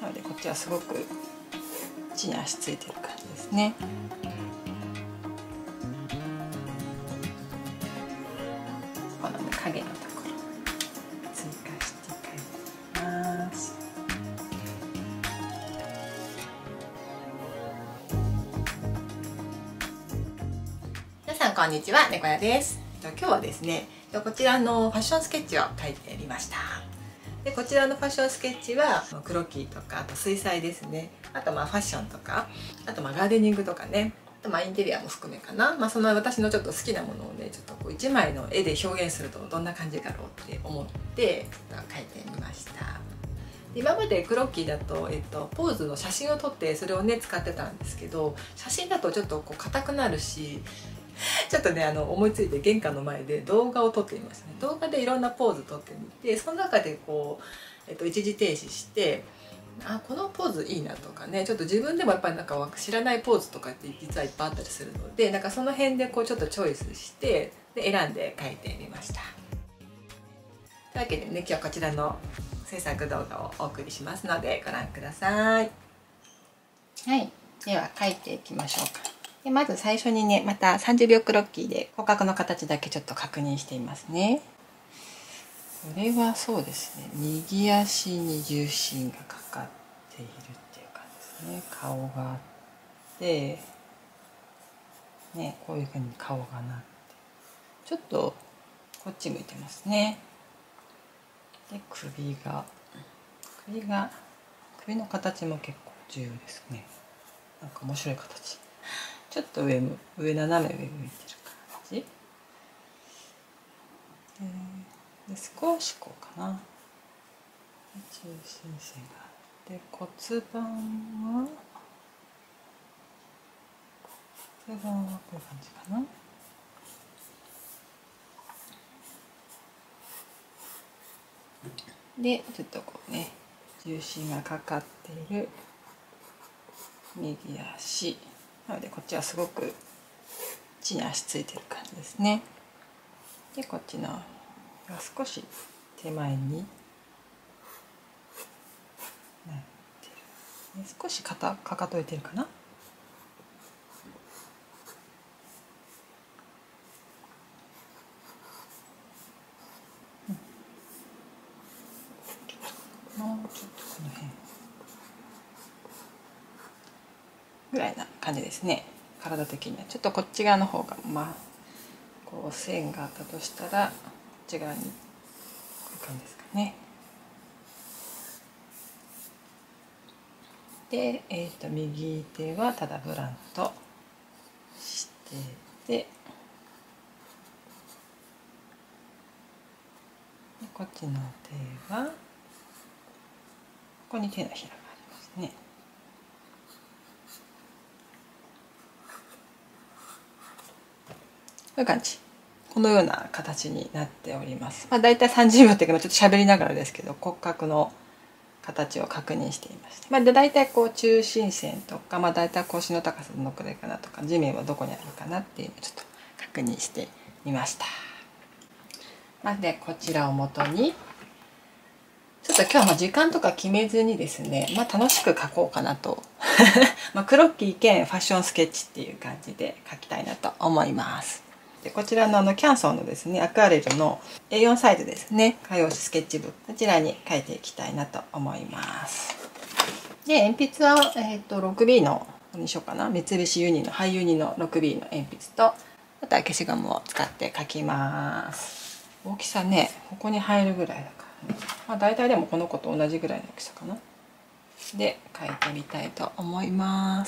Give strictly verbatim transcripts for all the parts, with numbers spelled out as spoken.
なのでこっちはすごく地に足ついてる感じですね。この、ね、影のところ追加していきます。皆さんこんにちは、猫屋です。今日はですね、こちらのファッションスケッチを描いてみました。でこちらのファッションスケッチはクロキーとか、あと水彩ですね、あとまあファッションとか、あとまあガーデニングとかね、あとまあインテリアも含めかな、まあ、その私のちょっと好きなものをね、ちょっとこういちまいの絵で表現するとどんな感じだろうって思ってちょっと描いてみました。今までクロッキーだと、えっと、ポーズの写真を撮ってそれをね使ってたんですけど、写真だとちょっとこう硬くなるし、ちょっとねあの思いついて玄関の前で動画を撮ってみましたね。動画でいろんなポーズ撮ってみて、その中でこう、えっと、一時停止して、あこのポーズいいなとかね、ちょっと自分でもやっぱりなんか知らないポーズとかって実はいっぱいあったりするので、なんかその辺でこうちょっとチョイスしてで選んで描いてみました。というわけでね、今日はこちらの制作動画をお送りしますのでご覧ください。はい、では描いていきましょうか。でまず最初にね、またさんじゅうびょうクロッキーで骨格の形だけちょっと確認していますね。これはそうですね、右足に重心がかかっているっていう感じですね。顔があってね、こういう風に顔がなって、ちょっとこっち向いてますね。で首が首が首の形も結構重要ですね。なんか面白い形。ちょっと上む上斜め上向いてる感じ。で少しこうかな。中心線があって、骨盤は骨盤はこういう感じかな。でちょっとこうね、重心がかかっている右足なので、こっちはすごく地に足ついてる感じですね。でこっちのが少し手前になってる、少し肩かかといてるかな。もうちょっとこの辺ぐらいな感じですね。体的にはちょっとこっち側の方がまあこう線があったとしたら、こっち側にこういう感じですかね。で、えー、と右手はただブランとしてて、でこっちの手はここに手のひらがありますね。こういう感じ、このような形になっております。まあ、だいたいさんじゅうびょうっていうか、ちょっと喋りながらですけど骨格の形を確認していまして、まあ、だいたいこう中心線とか、まあ、だいたい腰の高さどのくらいかなとか、地面はどこにあるかなっていうのをちょっと確認してみました。まあ、でこちらをもとにちょっと今日はまあ時間とか決めずにですね、まあ、楽しく描こうかなとまあクロッキー兼ファッションスケッチっていう感じで描きたいなと思います。でこちらのあのキャンソンのですね、アクアレルの エーよん サイズですね、画用紙スケッチブック、こちらに描いていきたいなと思います。で鉛筆は、えー、と ろくビー の何にしようかな、三菱ユニのハイユニの ろくビー の鉛筆と、あとは消しゴムを使って描きます。大きさね、ここに入るぐらいだからね、まあ、大体でもこの子と同じぐらいの大きさかな。で描いてみたいと思います。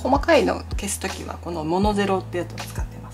細かいの消す時はこのモノゼロってやつを使ってます。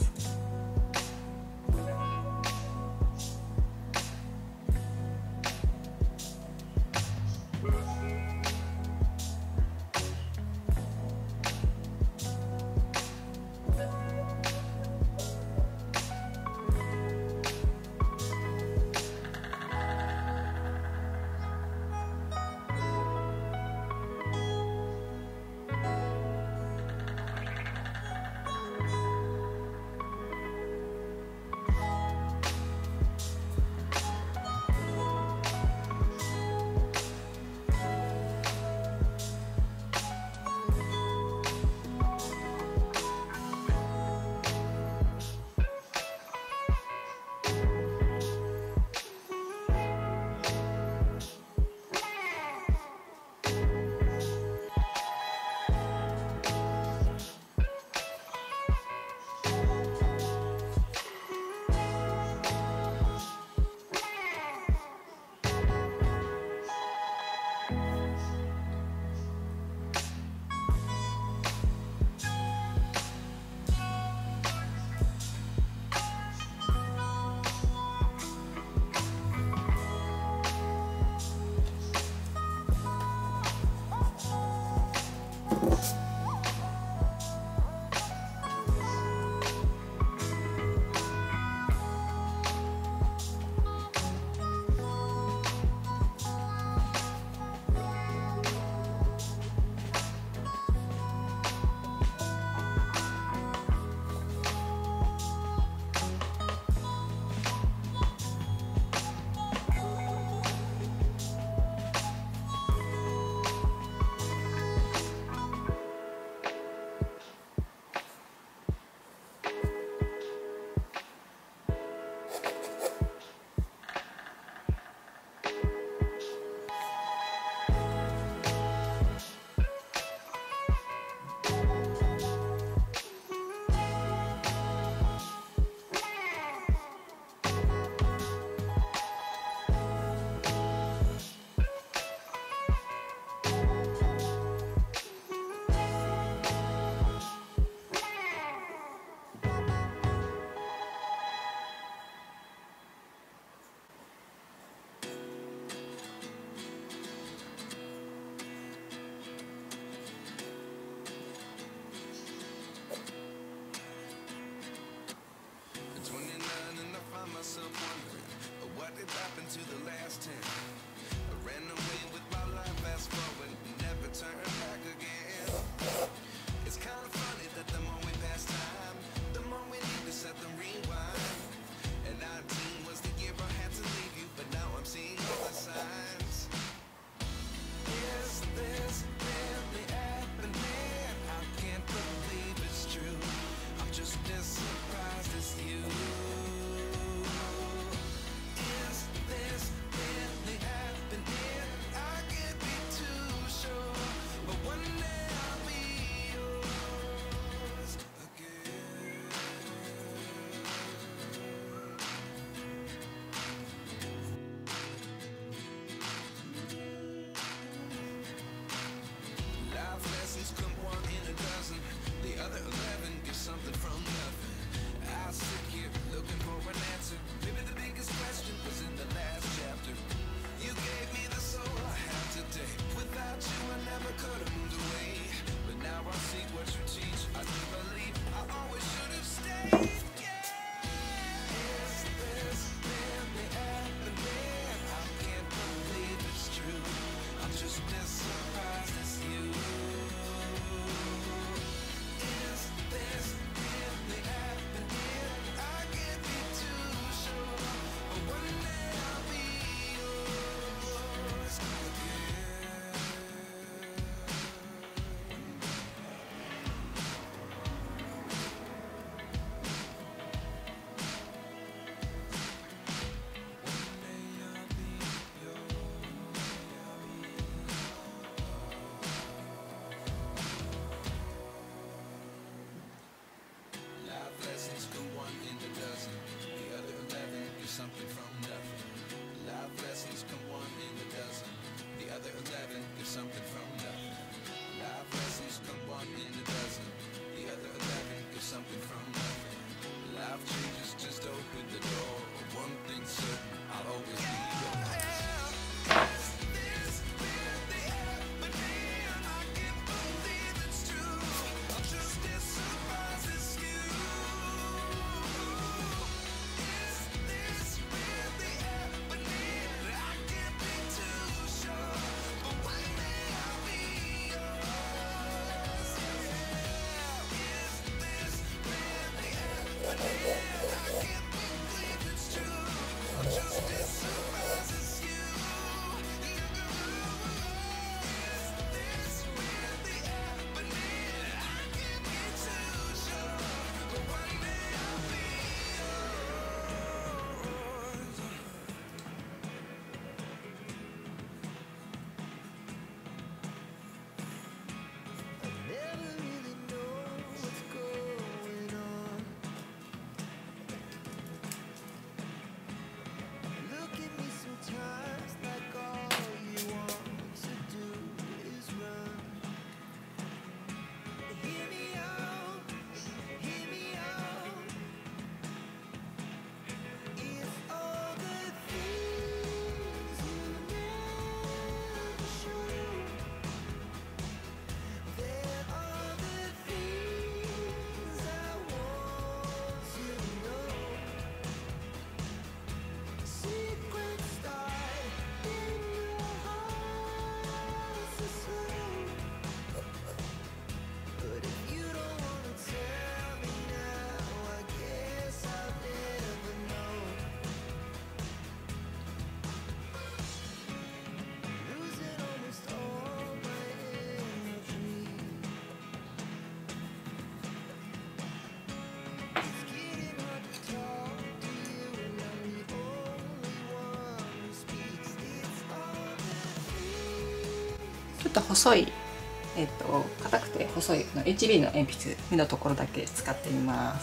っと細い、えっと硬くて細いの エイチビー の鉛筆目のところだけ使ってみます。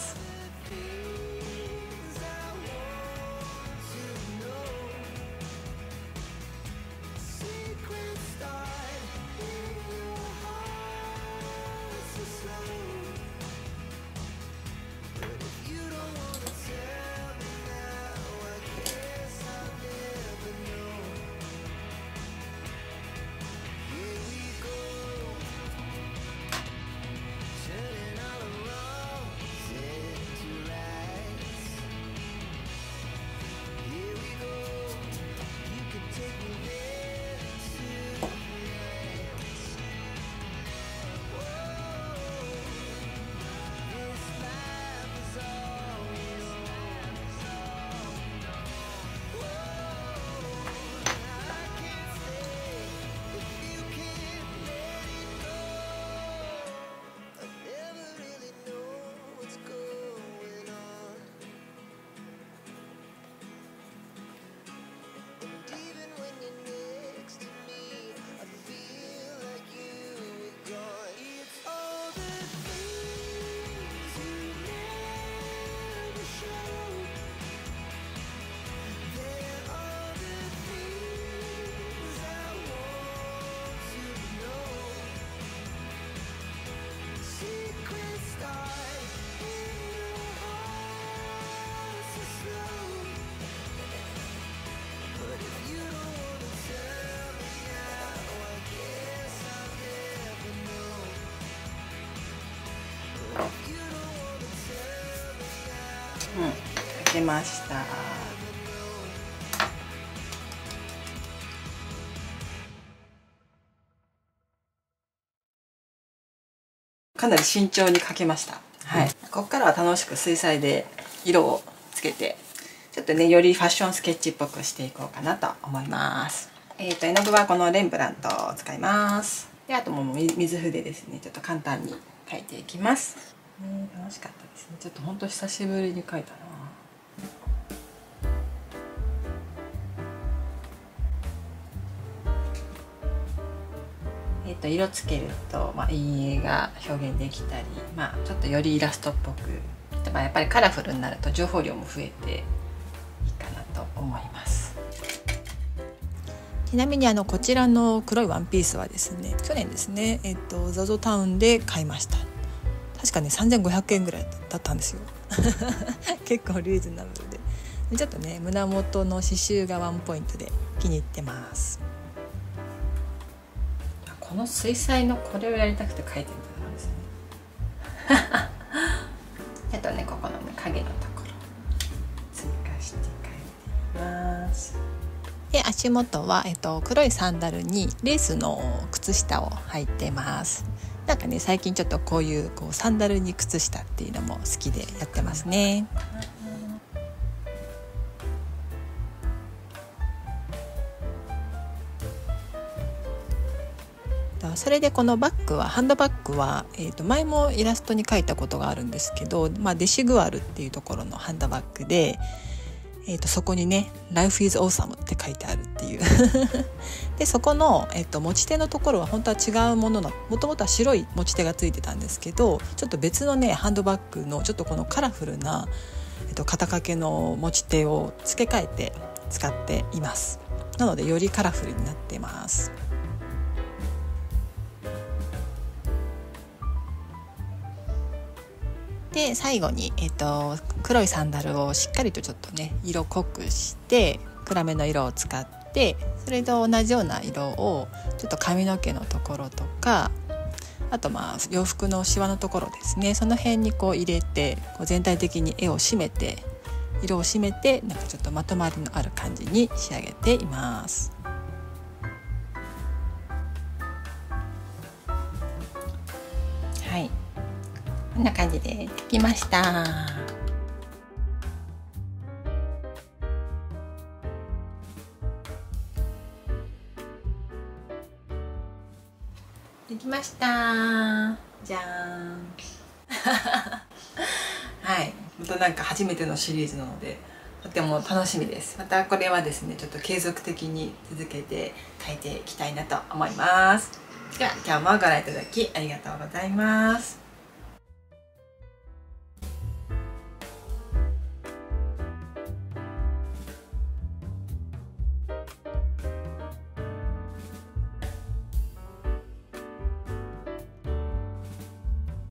うん、書けました。かなり慎重に描けました。はい、うん、ここからは楽しく水彩で色をつけて、ちょっとねよりファッションスケッチっぽくしていこうかなと思います。えっと絵の具はこのレンブラントを使います。であともう水筆ですね。ちょっと簡単に描いていきます。ね、楽しかったですね。ちょっと本当久しぶりに描いたな。えっと色つけると、まあ、陰影が表現できたり、まあ、ちょっとよりイラストっぽく、やっぱりカラフルになると情報量も増えていいかなと思います。ちなみにあのこちらの黒いワンピースはですね、去年ですね、えっと、ザゾタウンで買いました。確かねさんぜんごひゃくえんぐらいだったんですよ結構リーズナブルで、ちょっとね胸元の刺繍がワンポイントで気に入ってます。この水彩のこれをやりたくて描いてるんですねあとねここのね影のところ追加して描いています。で足元は、えっと、黒いサンダルにレースの靴下を履いてます。なんかね最近ちょっとこういう、こうサンダルに靴下っていうのも好きでやってますね。それでこのバッグはハンドバッグは、えー、と前もイラストに描いたことがあるんですけど、まあ、デシグアルっていうところのハンドバッグで、えー、とそこにね Life is awesome って書いてあるっていうでそこの、えー、と持ち手のところは本当は違うものの、もともとは白い持ち手がついてたんですけど、ちょっと別のねハンドバッグのちょっとこのカラフルな、えー、と肩掛けの持ち手を付け替えて使っています。なのでよりカラフルになってます。で最後に、えーと、黒いサンダルをしっかりとちょっとね色濃くして暗めの色を使って、それと同じような色をちょっと髪の毛のところとか、あとまあ洋服のシワのところですね、その辺にこう入れて、こう全体的に絵を締めて色を締めて、なんかちょっとまとまりのある感じに仕上げています。はい、こんな感じでできました。できました。じゃーんはい、またなんか初めてのシリーズなのでとても楽しみです。またこれはですねちょっと継続的に続けて描いていきたいなと思います。 では今日もご覧いただきありがとうございます。